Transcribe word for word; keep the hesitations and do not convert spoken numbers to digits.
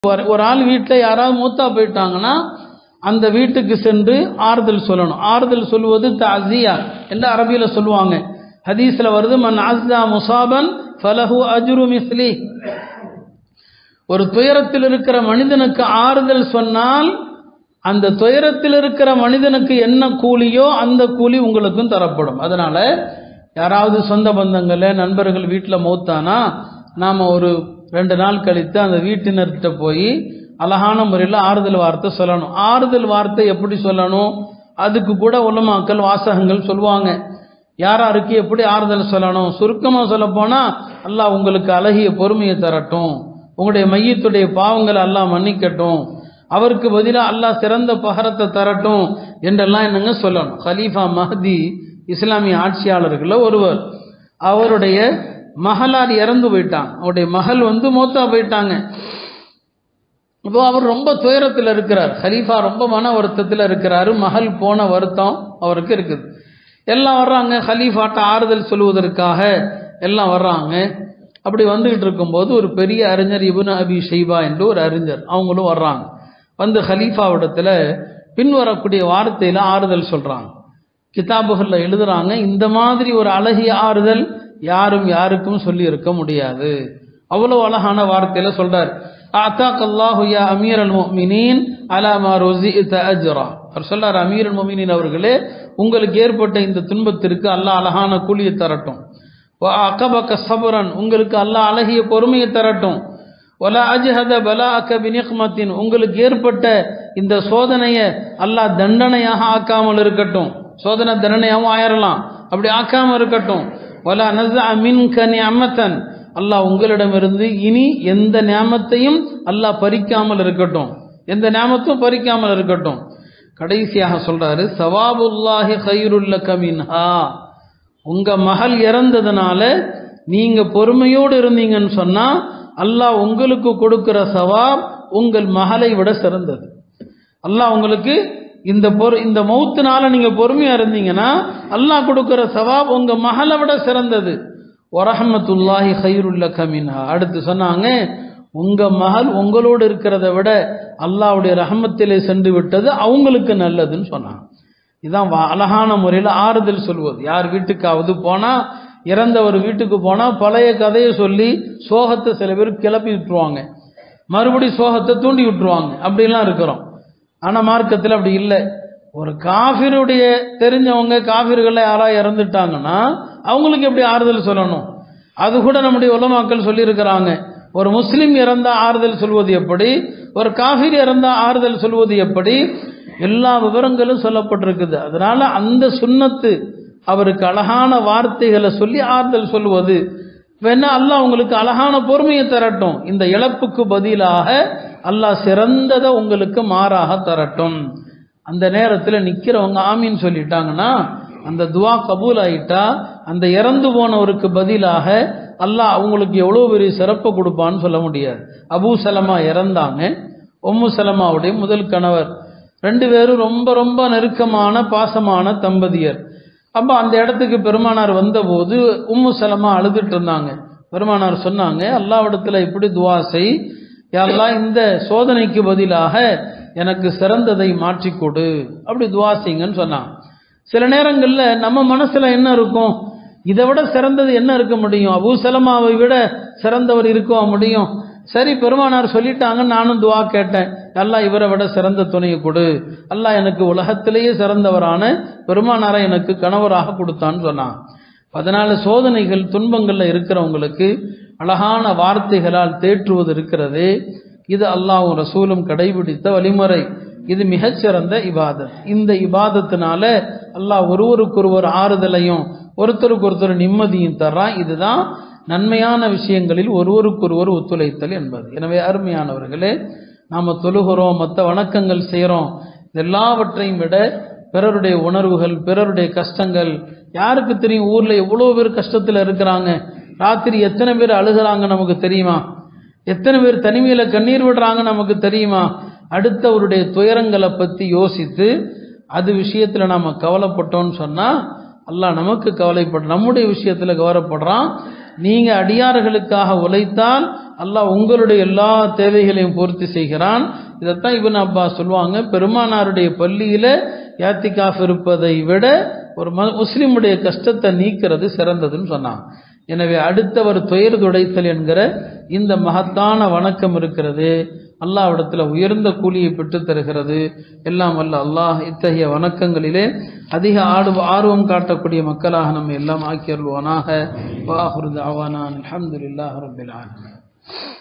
ஒரு ஆள் வீட்டில் யாராவது மூத்தா போயிட்டாங்கன்னா அந்த வீட்டுக்கு சென்று ஆறுதல் சொல்லணும். ஆறுதல் சொல்வது தஅஸியா என்று அரபியில் சொல்லுவாங்க. ஹதீஸில் வருது, மன் அஸ்ஸா முசாபன் ஃபலஹு அஜ்ரு மிஸ்லி. ஒரு துயரத்தில் இருக்கிற மனிதனுக்கு ஆறுதல் சொன்னால் அந்த துயரத்தில் இருக்கிற மனிதனுக்கு என்ன கூலியோ அந்த கூலி உங்களுக்கும் தரப்படும். அதனால யாராவது சொந்த பந்தங்கள நண்பர்கள் வீட்டில் மௌத்தானா நாம் ஒரு ரெண்டு நாள் கழித்து அந்த வீட்டினர்கிட்ட போய் அழகான முறையில் ஆறுதல் வார்த்தை சொல்லணும். ஆறுதல் வார்த்தை எப்படி சொல்லணும், அதுக்கு கூட உலமாக்கள் வாசகங்கள் சொல்லுவாங்க. யாராருக்கு எப்படி ஆறுதல் சொல்லணும். சுருக்கமாக சொல்ல போனால், அல்லாஹ் உங்களுக்கு அழகிய பொறுமையை தரட்டும், உங்களுடைய மையத்துடைய பாவங்களை அல்லாஹ் மன்னிக்கட்டும், அவருக்கு பதிலாக அல்லாஹ் சிறந்த பகரத்தை தரட்டும் என்றெல்லாம் என்னங்க சொல்லணும். ஹலீஃபா மஹதி இஸ்லாமிய ஆட்சியாளர்களில் ஒருவர், அவருடைய மகளார் இறந்து போயிட்டாங்க. அவருடைய மகள் வந்து மௌத்தா போயிட்டாங்க. இப்போ அவர் ரொம்ப துயரத்தில் இருக்கிறார். ஹலீஃபா ரொம்ப மன வருத்தத்தில் இருக்கிறாரு. மகள் போன வருத்தம் அவருக்கு இருக்குது. எல்லாம் வர்றாங்க ஹலீஃபாட்ட ஆறுதல் சொல்வதற்காக, எல்லாம் வர்றாங்க. அப்படி வந்துகிட்டு இருக்கும்போது ஒரு பெரிய அறிஞர் இப்னு அபி ஷைபா என்று ஒரு அறிஞர், அவங்களும் வர்றாங்க. வந்து ஹலீஃபாவிடத்தில் பின்வரக்கூடிய வார்த்தையில் ஆறுதல் சொல்கிறாங்க. கிதாபுகளில் எழுதுறாங்க, இந்த மாதிரி ஒரு அழகிய ஆறுதல் யாரும் யாருக்கும் சொல்லி இருக்க முடியாது. அவ்வளோ அழகான வார்த்தையில் சொல்றார். அத்தாக்கல்லாஹு யா அமீரல் முஃமினீன் அலா மா ருஸிஅத அஜ்ரா. அவர் சொல்றார், அமீரல் முஃமினீன் அவர்களே, உங்களுக்கு ஏற்பட்ட இந்த துன்பத்திற்கு அல்லாஹ் அழகான கூலியை தரட்டும். வ அகபக ஸப்ரன், உங்களுக்கு அல்லாஹ் அழகிய பொறுமையை தரட்டும். வலா அஜ்ஹத பலாஅக பினிக்மத்தின், உங்களுக்கு ஏற்பட்ட இந்த சோதனையை அல்லாஹ் தண்டனையாக ஆக்காமல் இருக்கட்டும். சோதனை தண்டனையாகவும் ஆயிரலாம், அப்படி ஆக்காம இருக்கட்டும். வலா நஸஅ மின்க நிஅமத்தன், அல்லாஹ் உங்களிடமிருந்து இனி எந்த நியாமத்தையும் அல்லாஹ் பறிக்காமல் இருக்கட்டும், எந்த நியாமத்தும் பறிக்காமல் இருக்கட்டும். கடைசியாக சொல்றாரு, சவாபுல்லாஹி கைருல் லக மின்ஹா, உங்க மகள் இறந்ததுனால நீங்க பொறுமையோடு இருந்தீங்கன்னு சொன்னா அல்லாஹ் உங்களுக்கு கொடுக்கிற சவாப் உங்கள் மகளை விட சிறந்தது. அல்லாஹ் உங்களுக்கு இந்த பொறு இந்த மௌத்துனால நீங்க பொறுமையா இருந்தீங்கன்னா அல்லாஹ் கொடுக்கிற சவாப் உங்க மகளை விட சிறந்தது. வரஹ்மத்துல்லாஹி கைருல் லக மின்ஹா. அடுத்து சொன்னாங்க, உங்க மகள் உங்களோடு இருக்கிறத விட அல்லாஹ்வுடைய ரஹமத்திலே சென்று விட்டது அவங்களுக்கு நல்லதுன்னு சொன்னாங்க. இதுதான் அழகான முறையில் ஆறுதல் சொல்வது. யார் வீட்டுக்காவது போனா, இறந்தவர் வீட்டுக்கு போனா பழைய கதையை சொல்லி சோகத்தை சில பேர் கிளப்பி விட்டுருவாங்க, மறுபடி சோகத்தை தூண்டி விட்டுருவாங்க. அப்படிலாம் இருக்கிறோம். ஆனால் மார்க்கத்தில் அப்படி இல்லை. ஒரு காஃபிருடைய தெரிஞ்சவங்க காஃபிர்களை யாராவது இறந்துட்டாங்கன்னா அவங்களுக்கு எப்படி ஆறுதல் சொல்லணும், அது கூட நம்முடைய உலமாக்கள் சொல்லியிருக்கிறாங்க. ஒரு முஸ்லிம் இறந்தா ஆறுதல் சொல்வது எப்படி, ஒரு காஃபிர் இறந்தா ஆறுதல் சொல்வது எப்படி, எல்லா விவரங்களும் சொல்லப்பட்டிருக்குது. அதனால அந்த சுன்னத்து அவருக்கு அழகான வார்த்தைகளை சொல்லி ஆறுதல் சொல்வது. வேணா அல்லாஹ் உங்களுக்கு அழகான பொறுமையை தரட்டும், இந்த இழப்புக்கு பதிலாக அல்லாஹ் சிறந்ததை உங்களுக்கு மாறாக தரட்டும். அந்த நேரத்தில் நிற்கிறவங்க ஆமீன் சொல்லிட்டாங்கன்னா அந்த துவா கபூல் ஆயிட்டா அந்த இறந்து போனவருக்கு பதிலாக அல்லாஹ் அவங்களுக்கு எவ்வளோ பெரிய சிறப்பை கொடுப்பான்னு சொல்ல முடியாது. அபூ சலமா இறந்தாங்க, உம்மு சலமாவுடைய முதல் கணவர். ரெண்டு பேரும் ரொம்ப ரொம்ப நெருக்கமான பாசமான தம்பதியர். அப்போ அந்த இடத்துக்கு பெருமானார் வந்தபோது உம்மு சலமா அழுதுட்டு இருந்தாங்க. பெருமானார் சொன்னாங்க, அல்லாஹ்விடத்தில் இப்படி துவா செய், யா அல்லாஹ் இந்த சோதனைக்கு பதிலாக எனக்கு சிறந்ததை மாற்றிக்கொடு, அப்படி துவா செய்யுங்கன்னு சொன்னாங்க. சில நேரங்களில் நம்ம மனசுல என்ன இருக்கும், இதை விட சிறந்தது என்ன இருக்க முடியும், அபூ சலமாவை விட சிறந்தவர் இருக்க முடியும். சரி, பெருமானார் சொல்லிட்டாங்க, நானும் துவா கேட்டேன், அல்லாஹ் இவரை விட சிறந்த துணையை கொடு, அல்லாஹ் எனக்கு உலகத்திலேயே சிறந்தவரான பெருமானாரை எனக்கு கணவராக கொடுத்தான்னு சொன்னான். அதனால சோதனைகள் துன்பங்கள்ல இருக்கிறவங்களுக்கு அழகான வார்த்தைகளால் தேற்றுவது இருக்கிறது. இது அல்லாஹ்வும் ரசூலும் கடைபிடித்த வழிமுறை. இது மிகச்சிறந்த இபாதத். இந்த இபாதத்தினால அல்லாஹ் ஒருவருக்கொருவர் ஆறுதலையும் ஒருத்தருக்கு ஒருத்தர் நிம்மதியும் தர்றான். இதுதான் நன்மையான விஷயங்களில் ஒருவருக்கொருவர் ஒத்துழைத்தல் என்பது. எனவே அருமையானவர்களே, நாம் தொழுகிறோம், மற்ற வணக்கங்கள் செய்கிறோம், எல்லாவற்றையும் விட பிறருடைய உணர்வுகள், பிறருடைய கஷ்டங்கள் யாருக்கு தெரியும். ஊரில் எவ்வளோ பேர் கஷ்டத்தில் இருக்கிறாங்க, ராத்திரி எத்தனை பேர் அழுகிறாங்க நமக்கு தெரியுமா, எத்தனை பேர் தனிமையில் கண்ணீர் விடுறாங்க நமக்கு தெரியுமா. அடுத்தவருடைய துயரங்களை பற்றி யோசித்து அது விஷயத்தில் நாம் கவலைப்பட்டோம்னு சொன்னால் அல்லாஹ் நமக்கு கவலைப்பட நம்முடைய விஷயத்தில் கவலைப்படுறான். நீங்கள் அடியார்களுக்காக உழைத்தால் அல்லாஹ் உங்களுடைய எல்லா தேவைகளையும் பூர்த்தி செய்கிறான். இதைத்தான் இப்னு அப்பாஸ் சொல்லுவாங்க, பெருமானாருடைய பள்ளியில் யாத்திகாஃப் இருப்பதை விட ஒரு முஸ்லிமுடைய கஷ்டத்தை நீக்கிறது சிறந்ததுன்னு சொன்னாங்க. எனவே அடுத்தவர் துயர் துடைத்தல் என்கிற இந்த மகத்தான வணக்கம் இருக்கிறது, அல்லாஹ்விடத்தில் உயர்ந்த கூலியை பெற்றுத் தருகிறது. எல்லாம் வல்ல அல்லாஹ் இத்தகைய வணக்கங்களிலே அதிக ஆடு ஆர்வம் காட்டக்கூடிய மக்களாக நம்ம எல்லாம் ஆக்கி அருள்வானாக. வ ஆகிரு தஅவானா அல்ஹம்துலில்லாஹி ரப்பில் ஆலமீன்.